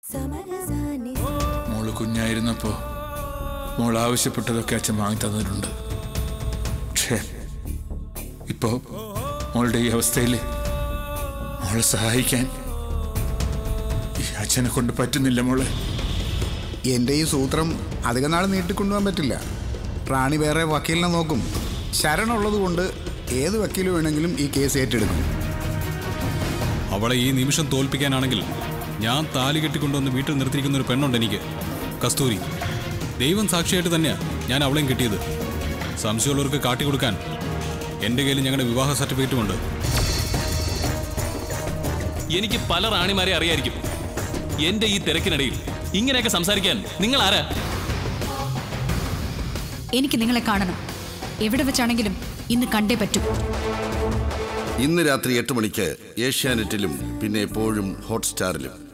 മോള് കുഞ്ഞായിരുന്നപ്പോ മോൾ ആവശ്യപ്പെട്ടതൊക്കെ അച്ഛൻ വാങ്ങി തന്നിട്ടുണ്ട്. പക്ഷേ ഇപ്പോ മോളുടെ ഈ അവസ്ഥയിൽ മോളെ സഹായിക്കാൻ ഈ അച്ഛനെ കൊണ്ട് പറ്റുന്നില്ല മോളെ. എൻ്റെ ഈ സൂത്രം അധികം നാൾ നീട്ടിക്കൊണ്ടുപോകാൻ പറ്റില്ല. റാണി വേറെ വക്കീലിനെ നോക്കും. ശരണുള്ളത് കൊണ്ട് ഏത് വക്കീൽ വേണമെങ്കിലും ഈ കേസ് ഏറ്റെടുക്കും. അവളെ ഈ നിമിഷം തോൽപ്പിക്കാനാണെങ്കിൽ ഞാൻ താലി കെട്ടിക്കൊണ്ടുവന്ന് വീട്ടിൽ നിർത്തിയിരിക്കുന്ന ഒരു പെണ്ണുണ്ട് എനിക്ക്, കസ്തൂരി. ദൈവം സാക്ഷിയായിട്ട് തന്നെയാണ് ഞാൻ അവളെയും കിട്ടിയത്. സംശയമുള്ളവർക്ക് കാട്ടിക്കൊടുക്കാൻ എൻ്റെ കയ്യിൽ ഞങ്ങളുടെ വിവാഹ സർട്ടിഫിക്കറ്റുമുണ്ട്. എനിക്ക് പല റാണിമാരെ അറിയായിരിക്കും. എൻ്റെ ഈ തിരക്കിനിടയിൽ ഇങ്ങനെയൊക്കെ സംസാരിക്കാൻ നിങ്ങൾ ആരാ? എനിക്ക് നിങ്ങളെ കാണണം. എവിടെ വെച്ചാണെങ്കിലും ഇന്ന് കണ്ടേ പറ്റൂ. ഇന്ന് രാത്രി 8 മണിക്ക് ഏഷ്യാനെറ്റിലും പിന്നെ എപ്പോഴും ഹോട്ട്സ്റ്റാറിലും.